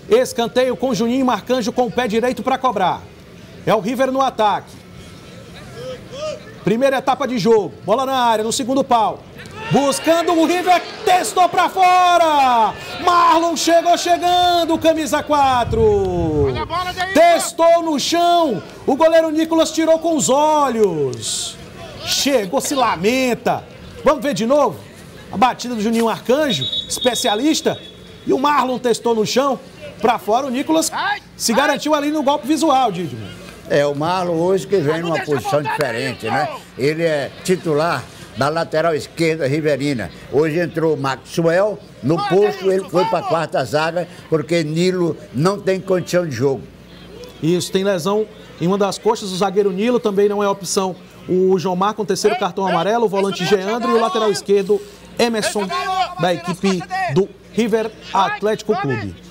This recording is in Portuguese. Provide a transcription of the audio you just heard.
Escanteio com Juninho Marcanjo com o pé direito para cobrar. É o River no ataque. Primeira etapa de jogo. Bola na área, no segundo pau. Buscando o River, testou para fora. Marlon chegou chegando, camisa 4. Testou no chão. O goleiro Nicolas tirou com os olhos. Chegou, se lamenta. Vamos ver de novo? A batida do Juninho Arcanjo, especialista. E o Marlon testou no chão. Para fora, o Nicolas se garantiu ali no golpe visual, Didio. O Marlon hoje que vem numa posição diferente, né? Ele é titular da lateral esquerda riverina. Hoje entrou o Maxwell, no posto ele foi para a quarta zaga, porque Nilo não tem condição de jogo. Isso, tem lesão em uma das coxas, o zagueiro Nilo também não é opção. O João Mar com o terceiro cartão amarelo, o volante Geandro e o lateral esquerdo Emerson, da equipe do River Atlético Clube.